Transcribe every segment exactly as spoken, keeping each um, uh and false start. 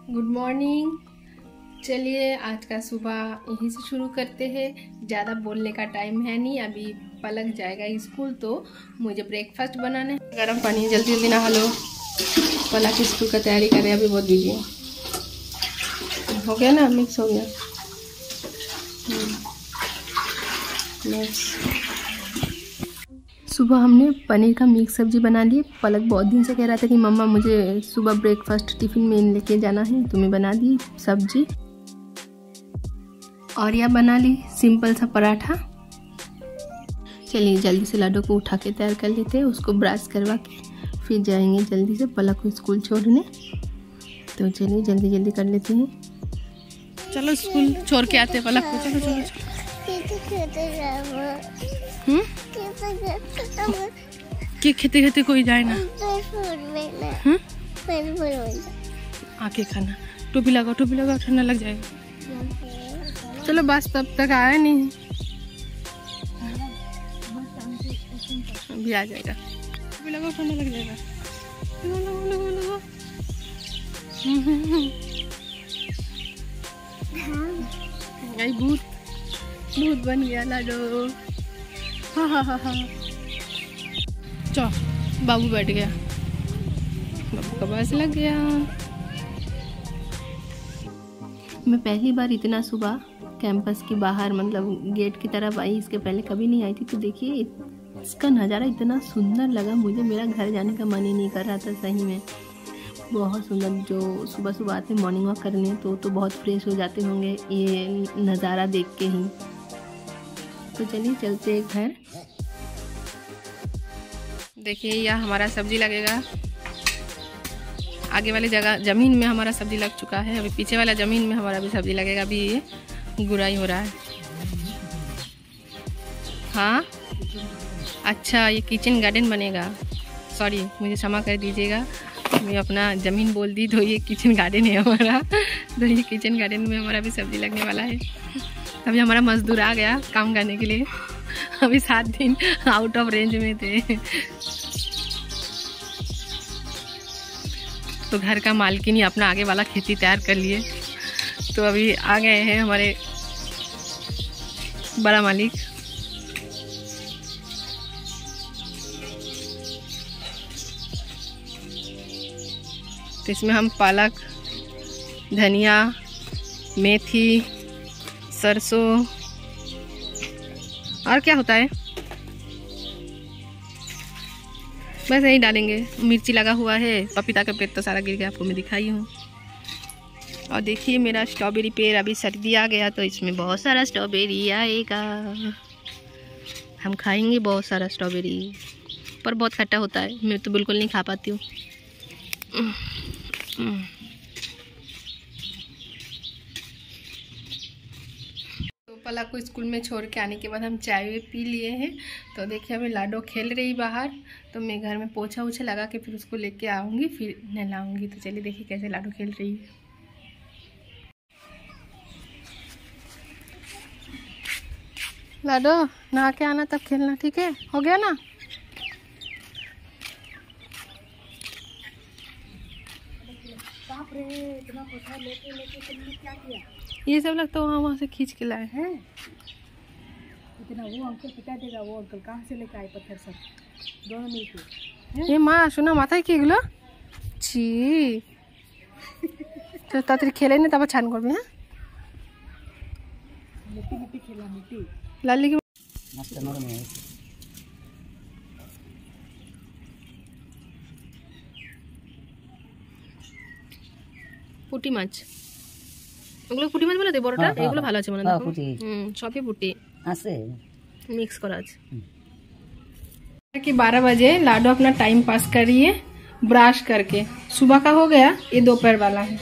Good morning. चलिए आज का सुबह यहीं से शुरू करते हैं। ज़्यादा बोलने का टाइम है नहीं, अभी पलक जाएगा स्कूल तो मुझे ब्रेकफास्ट बनाना है। गर्म पानी जल्दी जल्दी नहा लो। पलक स्कूल का तैयारी कर रहे हैं, अभी बहुत बिजी है। हो गया ना, मिक्स हो गया। मिक्स। सुबह हमने पनीर का मिक्स सब्जी बना ली। पलक बहुत दिन से कह रहा था कि मम्मा मुझे सुबह ब्रेकफास्ट टिफिन में लेके जाना है, तो मैं बना दी सब्जी। और यह बना ली सिंपल सा पराठा। चलिए जल्दी से लाडो को उठा के तैयार कर लेते हैं, उसको ब्रश करवा के फिर जाएंगे जल्दी से पलक को स्कूल छोड़ने। तो चलिए जल्दी जल्दी कर लेते हैं। चलो स्कूल छोड़ के आते हैं पलक को। चलो चलो चलो। हम्म के खेते खेते कोई जाए ना। हम्म आके खाना। टोपी लगाओ टोपी लगाओ, ठंडा लग जाएगा। चलो बस तब तक आया नहीं, अभी आ जाएगा। टोपी लगाओ, ठंडा लग जाएगा। लगाओ लगाओ लगाओ। यही भूत भूत बन गया लाडो। हाँ हाँ हाँ हाँ। चलो बाबू बैठ गया, बाबू का बस लग गया। मैं पहली बार इतना सुबह कैंपस के बाहर मतलब गेट की तरफ आई, इसके पहले कभी नहीं आई थी। तो देखिए इसका नज़ारा इतना सुंदर लगा मुझे, मेरा घर जाने का मन ही नहीं कर रहा था। सही में बहुत सुंदर। जो सुबह सुबह आते मॉर्निंग वॉक करने तो तो बहुत फ्रेश हो जाते होंगे ये नज़ारा देख के ही। तो चलिए चलते हैं घर। देखिए यह हमारा सब्जी लगेगा। आगे वाली जगह ज़मीन में हमारा सब्जी लग चुका है, अभी पीछे वाला ज़मीन में हमारा भी सब्जी लगेगा। अभी ये गुड़ाई हो रहा है। हाँ अच्छा, ये किचन गार्डन बनेगा। सॉरी मुझे क्षमा कर दीजिएगा, मैं अपना ज़मीन बोल दी। तो ये किचन गार्डन है हमारा। तो ये किचन गार्डन में हमारा भी सब्जी लगने वाला है। अभी हमारा मजदूर आ गया काम करने के लिए। अभी सात दिन आउट ऑफ रेंज में थे। तो घर का मालकिन ही अपना आगे वाला खेती तैयार कर लिए। तो अभी आ गए हैं हमारे बड़ा मालिक। तो इसमें हम पालक, धनिया, मेथी, सरसों और क्या होता है बस यही डालेंगे। मिर्ची लगा हुआ है, पपीता का पेड़ तो सारा गिर गया, आपको मैं दिखाई हूँ। और देखिए मेरा स्ट्रॉबेरी पेड़, अभी सर्दी आ गया तो इसमें बहुत सारा स्ट्रॉबेरी आएगा। हम खाएंगे बहुत सारा स्ट्रॉबेरी, पर बहुत खट्टा होता है, मैं तो बिल्कुल नहीं खा पाती हूँ। पलक को स्कूल में छोड़ के आने के बाद हम चाय भी पी लिए हैं। तो देखिए अभी लाडो खेल रही बाहर, तो मैं घर में पोछा उछा लगा के फिर उसको लेके आऊँगी, फिर नहलाऊँगी। तो चलिए देखिए कैसे लाडो खेल रही है। लाडो नहा के आना तब खेलना, ठीक है? हो गया ना? इतना पोछा लेके लेके तुमने क्या किया? ये सब लगता है वहाँ से खींच के लाए हैं। इतना वो अंकल पिटा देगा, वो अंकल कहाँ से लेके आए पत्थर सब दोनों मिलके। ये माँ सुना माथा की गुलो छी। तो तातरी खेले ने तब छान करबे। हां मिट्टी मिट्टी खेला मिट्टी लाली की मस्त नरम है। পুটি মাছ, ওগুলো পুটি মাছ বলে বড়টা, এগুলো ভালো আছে মনে হয়। পুটি হুম সবই পুটি আছে, মিক্স করা আছে। कि बारह बजे लाडो अपना टाइम पास कर रही है ब्रश करके। सुबह का हो गया, ये दोपहर वाला है।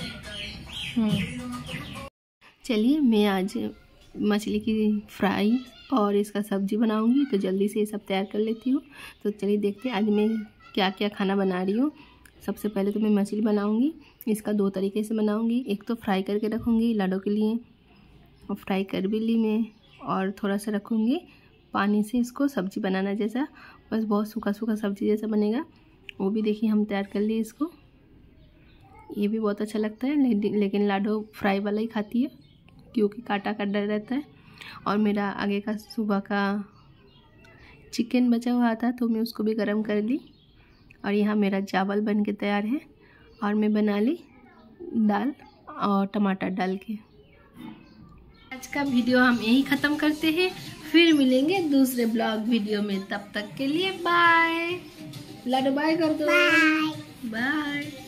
चलिए मैं आज मछली की फ्राई और इसका सब्जी बनाऊंगी, तो जल्दी से ये सब तैयार कर लेती हूँ। तो चलिए देखते हैं आज मैं क्या क्या खाना बना रही हूँ। सबसे पहले तो मैं मछली बनाऊंगी। इसका दो तरीके से बनाऊंगी, एक तो फ्राई करके रखूंगी लाडो के लिए, और फ्राई कर भी ली मैं, और थोड़ा सा रखूंगी पानी से इसको सब्जी बनाना जैसा, बस बहुत सूखा सूखा सब्जी जैसा बनेगा। वो भी देखिए हम तैयार कर लिए इसको। ये भी बहुत अच्छा लगता है, लेकिन लाडो फ्राई वाला ही खाती है क्योंकि कांटा का डर रहता है। और मेरा आगे का सुबह का चिकन बचा हुआ था तो मैं उसको भी गरम कर ली। और यहाँ मेरा चावल बन के तैयार है और मैं बना ली दाल और टमाटर डाल के। आज का वीडियो हम यही ख़त्म करते हैं, फिर मिलेंगे दूसरे ब्लॉग वीडियो में। तब तक के लिए बाय। लाडो बाय कर दो। Bye bye.